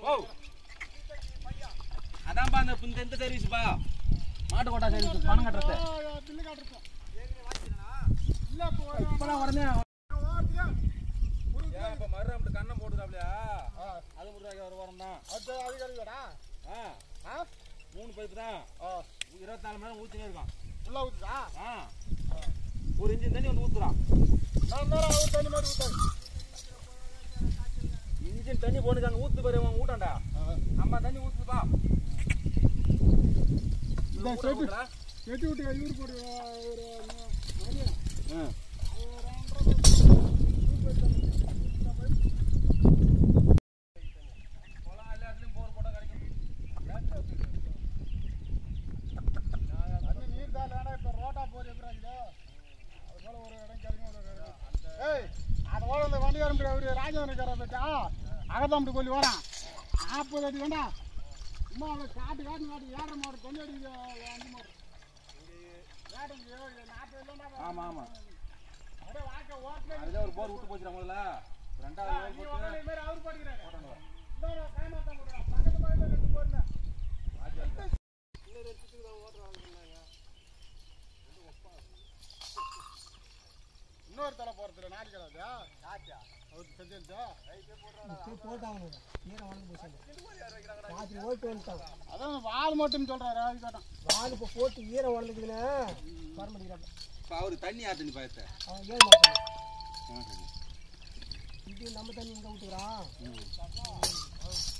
அதான்பா இந்த சர்வீஸ்பா மாட்டு quota service பணம் கட்டுறது பில்லு கட்டுறது இப்பதான் உடனே இப்ப மறு அப்படி கண்ணம் போட்டுறாப்லையா அது முருகாய்க்கு ஒரு வாரம் தான் அது கிடைக்கடா 3 பைப்பு தான் 24 மணி நேரம் ஊத்தினே இருக்கான் உள்ள ஊத்துதா ஒரு இன்ஜின் தண்ணி வந்து ஊத்துறான் தண்ணி மாதிரி ஊத்தாது இன்ஜின் தண்ணி போனுக்காங்க ஊத்து பாரு ஊட்டான்டா நம்ம தண்ணி ஊத்துப்பா செட்டி விட்டு இவரு போடு ஒரு அகதாம்பி கொல்லி வரான் 40 அடி வேண்டா சும்மா அவளை காட்டு காட்டு 7 மாடு தண்ணி அடிக்குது 5 மாடு ஆமா ஆமா அதுதான் ஒரு போர் விட்டு போச்சுடா முதல்ல ரெண்டாவது போட்டு அவர் போட்டுக்கிறாரு இன்னொரு தலை போறதுல நாடி கிடாது அவருக்கு செஞ்சிருச்சா அதான் வால் மட்டும் சொல்றாரு அது கேட்டான் வால் இப்போ போட்டு ஈரம் வளர்ந்துக்குதுன்னு வர மாட்டேங்கிறாங்க அவரு தண்ணி ஆத்தண்ணி பாயத்தை அவன் ஏன் மாட்டான் இது நம்ம தண்ணி இங்கே விட்டுக்கிறான்